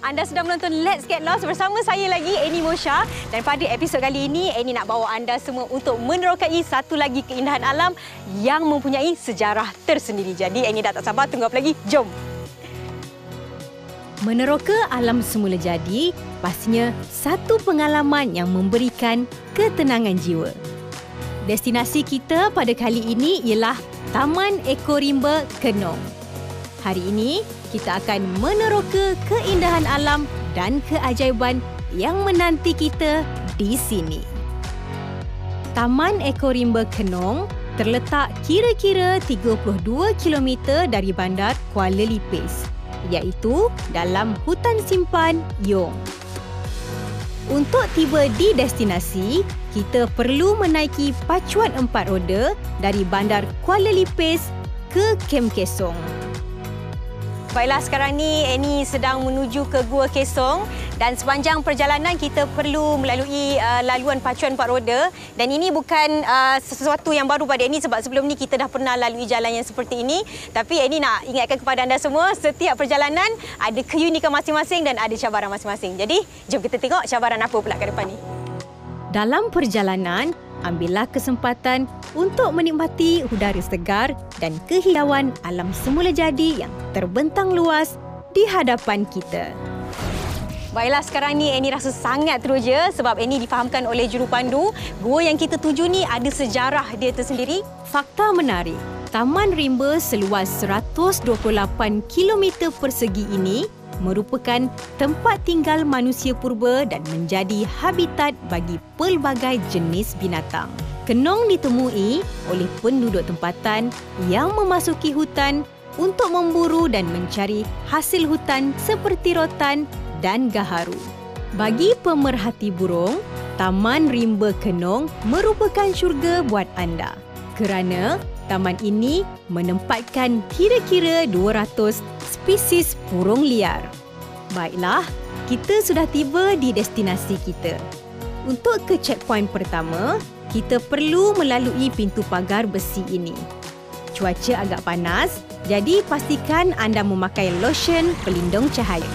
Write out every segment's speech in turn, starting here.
Anda sedang menonton Let's Get Lost bersama saya lagi, Annie Mosha. Dan pada episod kali ini, Annie nak bawa anda semua untuk menerokai satu lagi keindahan alam yang mempunyai sejarah tersendiri. Jadi Annie dah tak sabar, tunggu apa lagi? Jom! Meneroka alam semula jadi pastinya satu pengalaman yang memberikan ketenangan jiwa. Destinasi kita pada kali ini ialah Taman Ekorimba Kenong. Hari ini, kita akan meneroka keindahan alam dan keajaiban yang menanti kita di sini. Taman Ekorimba Kenong terletak kira-kira 32 km dari bandar Kuala Lipis, iaitu dalam hutan simpan Yong. Untuk tiba di destinasi, kita perlu menaiki pacuan 4 roda dari bandar Kuala Lipis ke Kem Kesong. Baiklah, sekarang ni Annie sedang menuju ke Gua Kesong dan sepanjang perjalanan kita perlu melalui laluan pacuan 4 roda, dan ini bukan sesuatu yang baru pada Annie sebab sebelum ni kita dah pernah lalui jalan yang seperti ini. Tapi Annie nak ingatkan kepada anda semua, setiap perjalanan ada keunikan masing-masing dan ada cabaran masing-masing. Jadi jom kita tengok cabaran apa pula ke depan ni. Dalam perjalanan, ambillah kesempatan untuk menikmati udara segar dan kehijauan alam semula jadi yang terbentang luas di hadapan kita. Baiklah, sekarang ni Annie rasa sangat teruja sebab Annie difahamkan oleh jurupandu, gua yang kita tuju ni ada sejarah dia tersendiri. Fakta menarik, Taman Rimba seluas 128 km persegi ini merupakan tempat tinggal manusia purba dan menjadi habitat bagi pelbagai jenis binatang. Kenong ditemui oleh penduduk tempatan yang memasuki hutan untuk memburu dan mencari hasil hutan seperti rotan dan gaharu. Bagi pemerhati burung, Taman Rimba Kenong merupakan syurga buat anda kerana taman ini menempatkan kira-kira 200 spesies burung liar. Baiklah, kita sudah tiba di destinasi kita. Untuk ke checkpoint pertama, kita perlu melalui pintu pagar besi ini. Cuaca agak panas, jadi pastikan anda memakai lotion pelindung cahaya.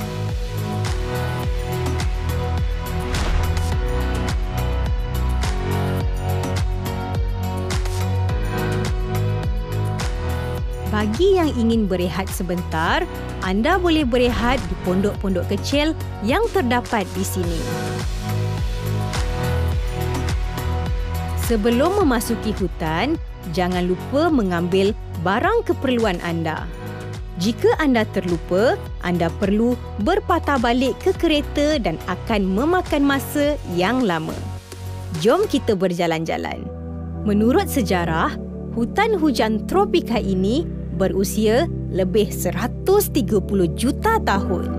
Bagi yang ingin berehat sebentar, anda boleh berehat di pondok-pondok kecil yang terdapat di sini. Sebelum memasuki hutan, jangan lupa mengambil barang keperluan anda. Jika anda terlupa, anda perlu berpatah balik ke kereta dan akan memakan masa yang lama. Jom kita berjalan-jalan. Menurut sejarah, hutan hujan tropika ini berusia lebih 130 juta tahun.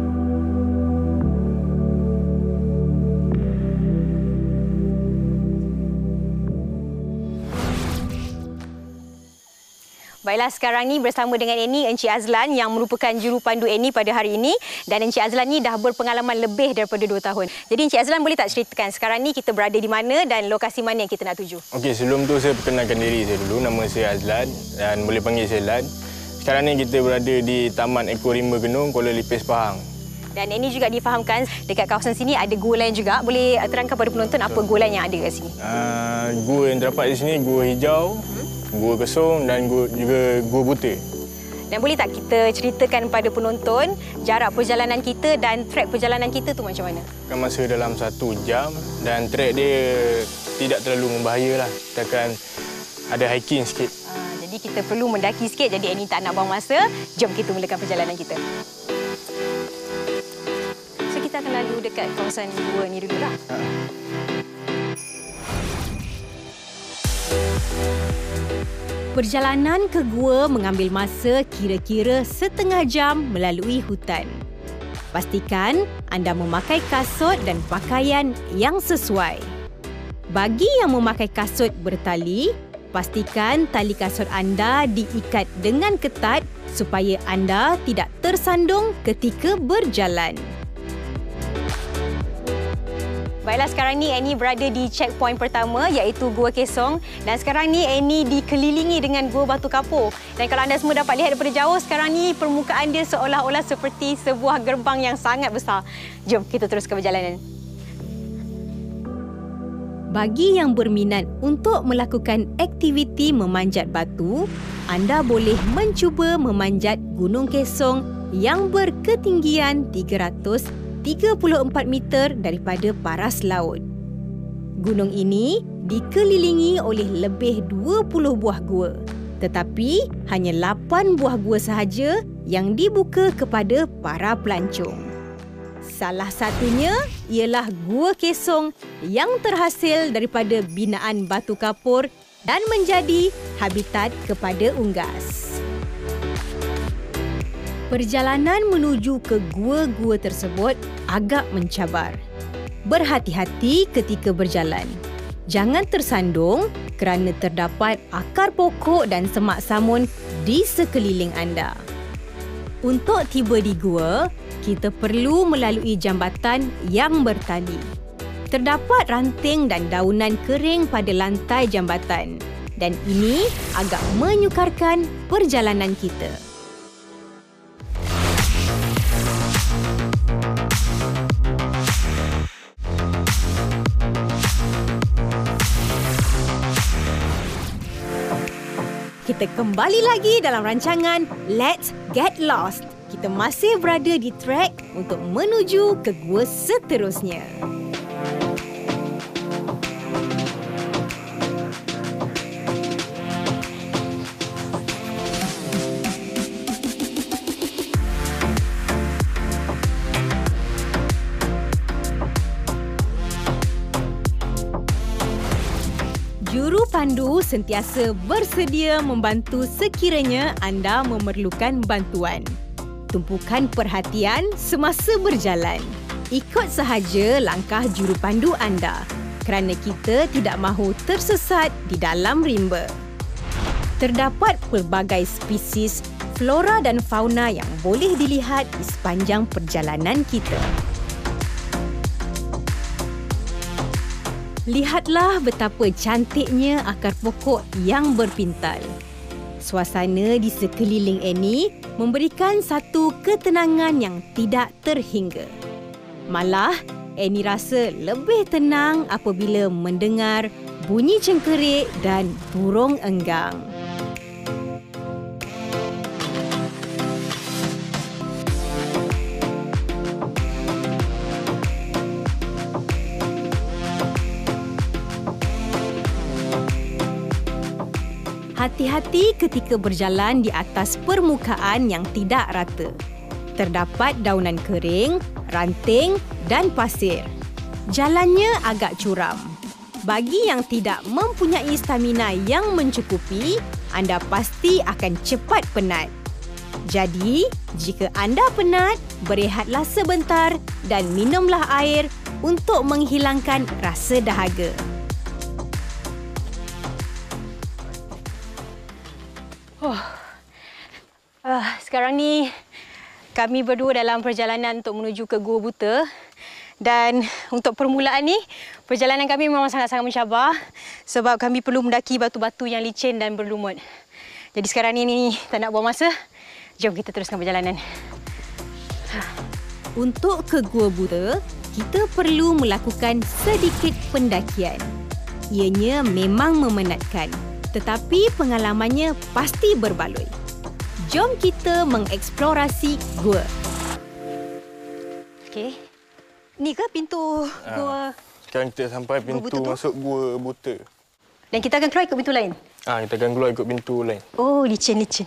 Baiklah, sekarang ni bersama dengan Annie, Encik Azlan yang merupakan jurupandu Annie pada hari ini, dan Encik Azlan ni dah berpengalaman lebih daripada 2 tahun. Jadi Encik Azlan boleh tak ceritakan sekarang ni kita berada di mana dan lokasi mana yang kita nak tuju? Okey, sebelum tu saya perkenalkan diri saya dulu. Nama saya Azlan dan boleh panggil saya Lan. Sekarang ni kita berada di Taman Ekorimba Kenong, Kuala Lipis, Pahang. Dan Annie juga difahamkan dekat kawasan sini ada gua lain juga. Boleh terangkan pada penonton apa gua lain yang ada kat sini? Gua yang terdapat di sini, gua hijau, gua kesong dan juga gua buta. Dan boleh tak kita ceritakan pada penonton jarak perjalanan kita dan trek perjalanan kita tu macam mana? Akan masa dalam 1 jam dan trek dia tidak terlalu membahayalah. Kita akan ada hiking sikit. Jadi kita perlu mendaki sikit, jadi Annie tak nak buang masa. Jom kita mulakan perjalanan kita. So kita akan lalu dekat kawasan gua ni dululah. Perjalanan ke gua mengambil masa kira-kira setengah jam melalui hutan. Pastikan anda memakai kasut dan pakaian yang sesuai. Bagi yang memakai kasut bertali, pastikan tali kasut anda diikat dengan ketat supaya anda tidak tersandung ketika berjalan. Baiklah, sekarang ni Annie berada di checkpoint pertama iaitu Gua Kesong. Dan sekarang ni Annie dikelilingi dengan Gua Batu Kapur. Dan kalau anda semua dapat lihat daripada jauh, sekarang ni permukaan dia seolah-olah seperti sebuah gerbang yang sangat besar. Jom kita teruskan perjalanan. Bagi yang berminat untuk melakukan aktiviti memanjat batu, anda boleh mencuba memanjat Gunung Kesong yang berketinggian 334 meter daripada paras laut. Gunung ini dikelilingi oleh lebih 20 buah gua, tetapi hanya 8 buah gua sahaja yang dibuka kepada para pelancong. Salah satunya ialah Gua Kesong yang terhasil daripada binaan batu kapur dan menjadi habitat kepada unggas. Perjalanan menuju ke gua-gua tersebut agak mencabar. Berhati-hati ketika berjalan. Jangan tersandung kerana terdapat akar pokok dan semak samun di sekeliling anda. Untuk tiba di gua, kita perlu melalui jambatan yang bertali. Terdapat ranting dan daunan kering pada lantai jambatan dan ini agak menyukarkan perjalanan kita. Kita kembali lagi dalam rancangan Let's Get Lost. Kita masih berada di trek untuk menuju ke gua seterusnya. Juru pandu sentiasa bersedia membantu sekiranya anda memerlukan bantuan. Tumpukan perhatian semasa berjalan. Ikut sahaja langkah juru pandu anda kerana kita tidak mahu tersesat di dalam rimba. Terdapat pelbagai spesies flora dan fauna yang boleh dilihat di sepanjang perjalanan kita. Lihatlah betapa cantiknya akar pokok yang berpintal. Suasana di sekeliling Annie memberikan satu ketenangan yang tidak terhingga. Malah, Annie rasa lebih tenang apabila mendengar bunyi cengkerik dan burung enggang. Hati-hati ketika berjalan di atas permukaan yang tidak rata. Terdapat daunan kering, ranting dan pasir. Jalannya agak curam. Bagi yang tidak mempunyai stamina yang mencukupi, anda pasti akan cepat penat. Jadi, jika anda penat, berehatlah sebentar dan minumlah air untuk menghilangkan rasa dahaga. Sekarang ni kami berdua dalam perjalanan untuk menuju ke Gua Buta. Dan untuk permulaan ni, perjalanan kami memang sangat-sangat mencabar sebab kami perlu mendaki batu-batu yang licin dan berlumut. Jadi sekarang ni tak nak buang masa. Jom kita teruskan perjalanan. Untuk ke Gua Buta, kita perlu melakukan sedikit pendakian. Ianya memang memenatkan, tetapi pengalamannya pasti berbaloi. Jom kita mengeksplorasi gua. Okey. Ni ke pintu gua? Sekarang kita sampai pintu masuk Gua Buta. Dan kita akan keluar ikut pintu lain? Kita akan keluar ikut pintu lain. Oh, licin-licin.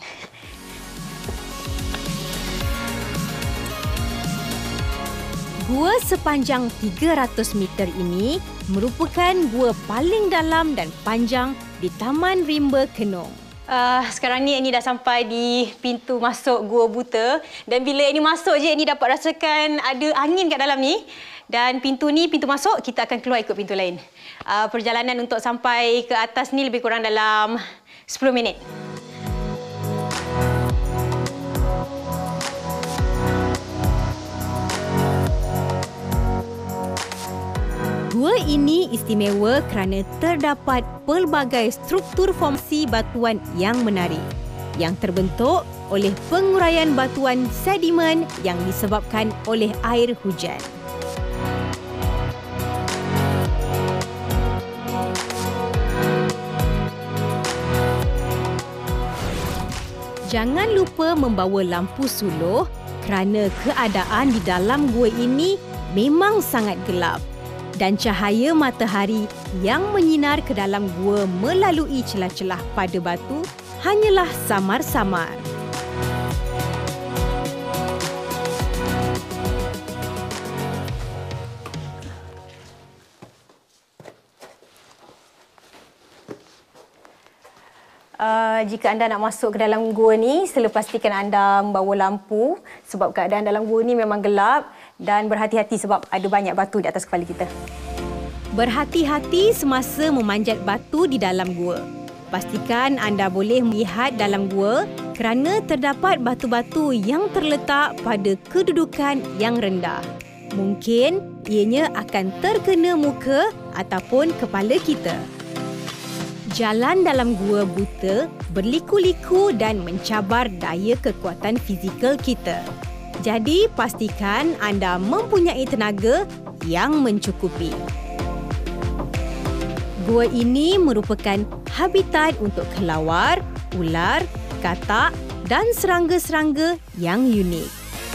Gua sepanjang 300 meter ini merupakan gua paling dalam dan panjang di Taman Rimba Kenong. Sekarang ni Annie dah sampai di pintu masuk Gua Buta. Dan bila Annie masuk je, Annie dapat rasakan ada angin kat dalam ni. Dan pintu ni, pintu masuk, kita akan keluar ikut pintu lain. Perjalanan untuk sampai ke atas ni lebih kurang dalam 10 minit. Gua ini istimewa kerana terdapat pelbagai struktur formasi batuan yang menarik yang terbentuk oleh penguraian batuan sedimen yang disebabkan oleh air hujan. Jangan lupa membawa lampu suluh kerana keadaan di dalam gua ini memang sangat gelap dan cahaya matahari yang menyinar ke dalam gua melalui celah-celah pada batu hanyalah samar-samar. Jika anda nak masuk ke dalam gua ni, sila pastikan anda membawa lampu sebab keadaan dalam gua ni memang gelap dan berhati-hati sebab ada banyak batu di atas kepala kita. Berhati-hati semasa memanjat batu di dalam gua. Pastikan anda boleh melihat dalam gua kerana terdapat batu-batu yang terletak pada kedudukan yang rendah. Mungkin ianya akan terkena muka ataupun kepala kita. Jalan dalam gua buta, berliku-liku dan mencabar daya kekuatan fizikal kita. Jadi, pastikan anda mempunyai tenaga yang mencukupi. Gua ini merupakan habitat untuk kelawar, ular, katak dan serangga-serangga yang unik.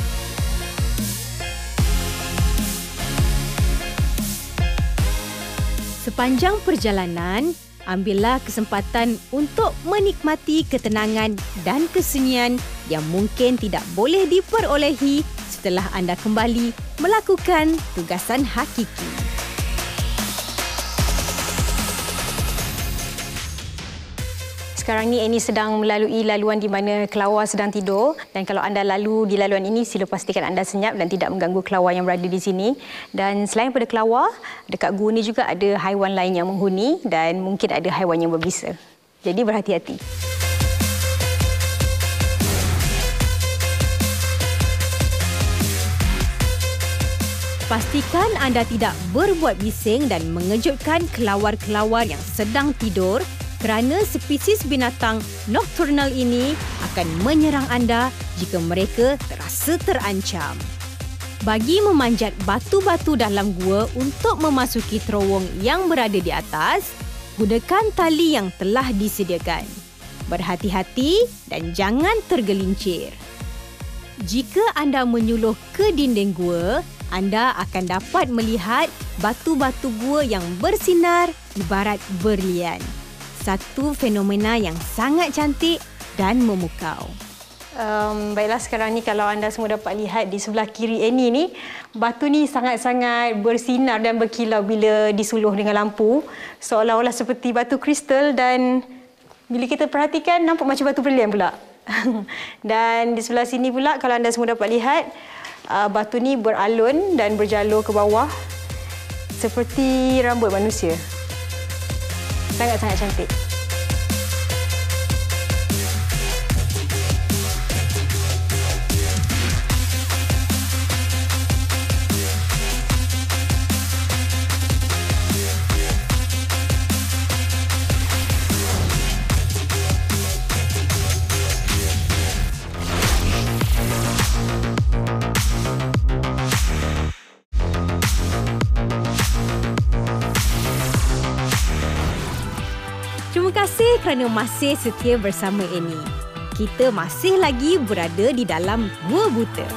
Sepanjang perjalanan, ambillah kesempatan untuk menikmati ketenangan dan kesunyian yang mungkin tidak boleh diperolehi setelah anda kembali melakukan tugasan hakiki. Sekarang ni Annie sedang melalui laluan di mana kelawar sedang tidur dan kalau anda lalu di laluan ini sila pastikan anda senyap dan tidak mengganggu kelawar yang berada di sini. Dan selain pada kelawar, dekat gua ni juga ada haiwan lain yang menghuni dan mungkin ada haiwan yang berbisa. Jadi berhati-hati. Pastikan anda tidak berbuat bising dan mengejutkan kelawar-kelawar yang sedang tidur kerana spesies binatang nokturnal ini akan menyerang anda jika mereka terasa terancam. Bagi memanjat batu-batu dalam gua untuk memasuki terowong yang berada di atas, gunakan tali yang telah disediakan. Berhati-hati dan jangan tergelincir. Jika anda menyuluh ke dinding gua, anda akan dapat melihat batu-batu gua yang bersinar ibarat berlian. Satu fenomena yang sangat cantik dan memukau. Baiklah, sekarang ni kalau anda semua dapat lihat di sebelah kiri Annie ni, batu ni sangat-sangat bersinar dan berkilau bila disuluh dengan lampu. Seolah-olah seperti batu kristal dan bila kita perhatikan nampak macam batu berlian pula. Dan di sebelah sini pula kalau anda semua dapat lihat, batu ni beralun dan berjalur ke bawah seperti rambut manusia. Sangat-sangat cantik. Terima kasih kerana masih setia bersama Annie. Kita masih lagi berada di dalam gua buta.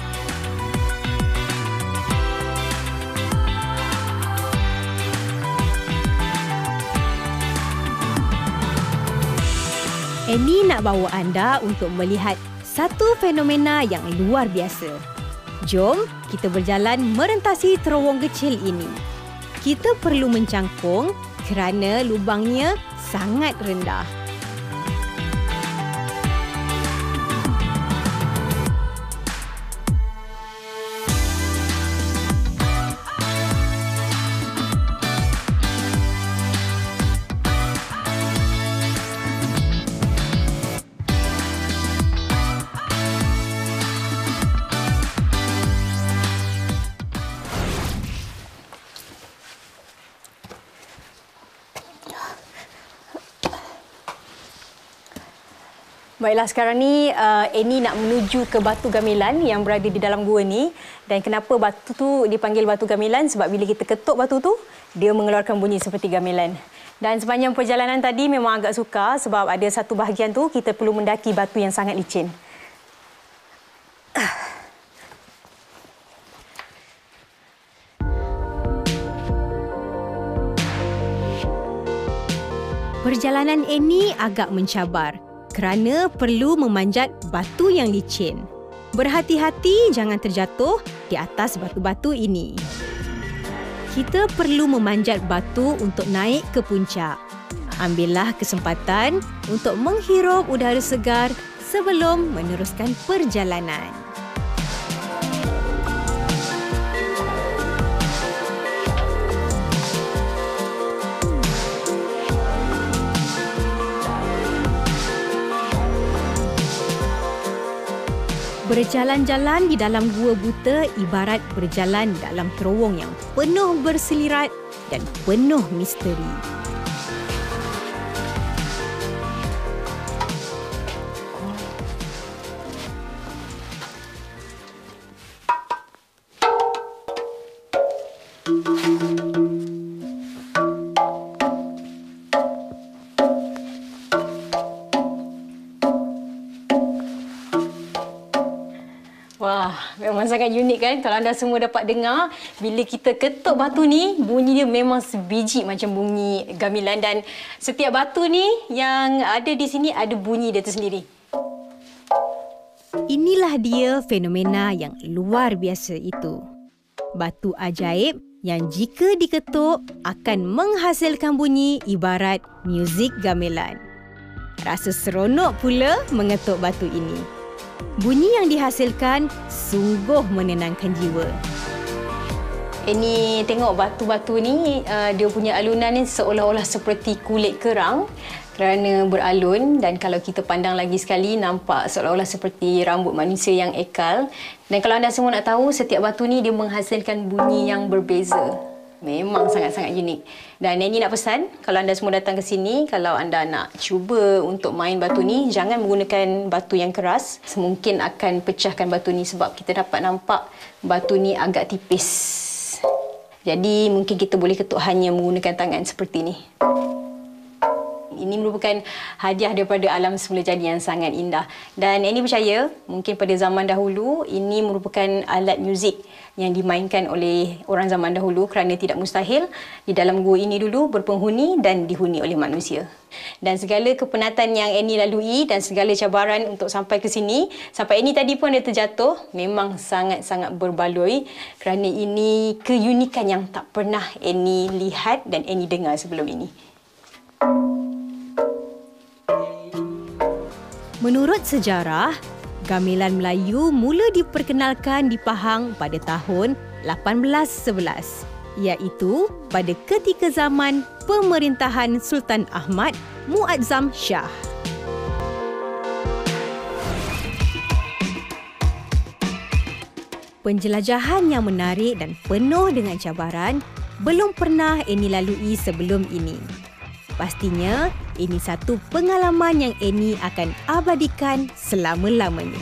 Annie nak bawa anda untuk melihat satu fenomena yang luar biasa. Jom kita berjalan merentasi terowong kecil ini. Kita perlu mencangkung kerana lubangnya sangat rendah. Baiklah, sekarang ni Annie nak menuju ke batu gamelan yang berada di dalam gua ni. Dan kenapa batu tu dipanggil batu gamelan? Sebab bila kita ketuk batu tu, dia mengeluarkan bunyi seperti gamelan. Dan sepanjang perjalanan tadi memang agak sukar sebab ada satu bahagian tu kita perlu mendaki batu yang sangat licin. Perjalanan Annie agak mencabar kerana perlu memanjat batu yang licin. Berhati-hati jangan terjatuh di atas batu-batu ini. Kita perlu memanjat batu untuk naik ke puncak. Ambillah kesempatan untuk menghirup udara segar sebelum meneruskan perjalanan. Berjalan-jalan di dalam gua buta ibarat berjalan dalam terowong yang penuh berselirat dan penuh misteri. Wah, memang sangat unik kan? Kalau anda semua dapat dengar, bila kita ketuk batu ni, bunyi dia memang sebiji macam bunyi gamelan. Dan setiap batu ni yang ada di sini ada bunyi dia tersendiri. Inilah dia fenomena yang luar biasa itu. Batu ajaib yang jika diketuk akan menghasilkan bunyi ibarat muzik gamelan. Rasa seronok pula mengetuk batu ini. Bunyi yang dihasilkan sungguh menenangkan jiwa. Ini tengok batu-batu ni, dia punya alunan ni seolah-olah seperti kulit kerang kerana beralun, dan kalau kita pandang lagi sekali nampak seolah-olah seperti rambut manusia yang ekal. Dan kalau anda semua nak tahu, setiap batu ni dia menghasilkan bunyi yang berbeza. Memang sangat-sangat unik. Dan Annie nak pesan, kalau anda semua datang ke sini, kalau anda nak cuba untuk main batu ni, jangan menggunakan batu yang keras. Mungkin akan pecahkan batu ni sebab kita dapat nampak batu ni agak tipis. Jadi mungkin kita boleh ketuk hanya menggunakan tangan seperti ni. Ini merupakan hadiah daripada alam semula jadi yang sangat indah. Dan Annie percaya, mungkin pada zaman dahulu, ini merupakan alat muzik yang dimainkan oleh orang zaman dahulu kerana tidak mustahil di dalam gua ini dulu berpenghuni dan dihuni oleh manusia. Dan segala kepenatan yang Annie lalui dan segala cabaran untuk sampai ke sini, sampai Annie tadi pun ada terjatuh, memang sangat-sangat berbaloi kerana ini keunikan yang tak pernah Annie lihat dan Annie dengar sebelum ini. Menurut sejarah, gamelan Melayu mula diperkenalkan di Pahang pada tahun 1811, iaitu pada ketika zaman pemerintahan Sultan Ahmad Muazzam Shah. Penjelajahan yang menarik dan penuh dengan cabaran belum pernah Annie lalui sebelum ini. Pastinya, ini satu pengalaman yang Annie akan abadikan selama-lamanya.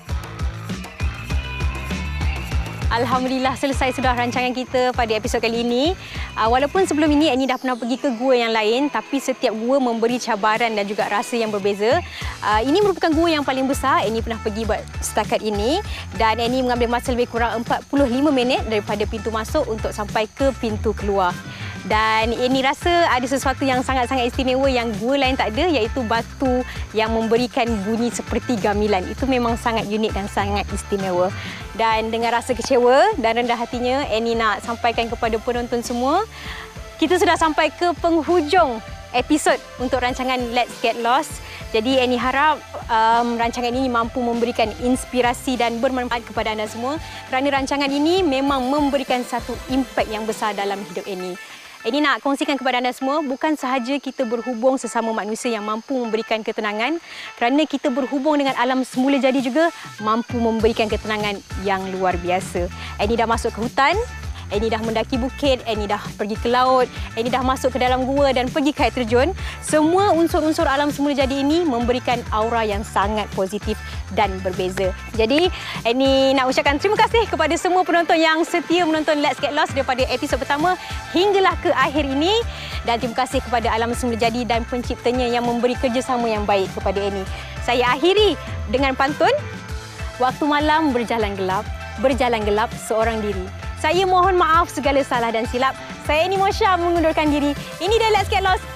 Alhamdulillah, selesai sudah rancangan kita pada episod kali ini. Walaupun sebelum ini Annie dah pernah pergi ke gua yang lain, tapi setiap gua memberi cabaran dan juga rasa yang berbeza. Ini merupakan gua yang paling besar Annie pernah pergi buat setakat ini, dan Annie mengambil masa lebih kurang 45 minit daripada pintu masuk untuk sampai ke pintu keluar. Dan Annie rasa ada sesuatu yang sangat-sangat istimewa yang gua lain tak ada, iaitu batu yang memberikan bunyi seperti gamelan. Itu memang sangat unik dan sangat istimewa. Dan dengan rasa kecewa dan rendah hatinya, Annie nak sampaikan kepada penonton semua, kita sudah sampai ke penghujung episod untuk rancangan Let's Get Lost. Jadi Annie harap rancangan ini mampu memberikan inspirasi dan bermanfaat kepada anda semua, kerana rancangan ini memang memberikan satu impak yang besar dalam hidup Annie. Ini nak kongsikan kepada anda semua, bukan sahaja kita berhubung sesama manusia yang mampu memberikan ketenangan, kerana kita berhubung dengan alam semula jadi juga mampu memberikan ketenangan yang luar biasa. Annie dah masuk ke hutan, Annie dah mendaki bukit, Annie dah pergi ke laut, Annie dah masuk ke dalam gua dan pergi ke air terjun. Semua unsur-unsur alam semula jadi ini memberikan aura yang sangat positif dan berbeza. Jadi Annie nak ucapkan terima kasih kepada semua penonton yang setia menonton Let's Get Lost daripada episod pertama hinggalah ke akhir ini. Dan terima kasih kepada alam semula jadi dan penciptanya yang memberi kerjasama yang baik kepada Annie. Saya akhiri dengan pantun. Waktu malam berjalan gelap seorang diri. Saya mohon maaf segala salah dan silap. Saya Annie Mosha mengundurkan diri. Ini dia Let's Get Lost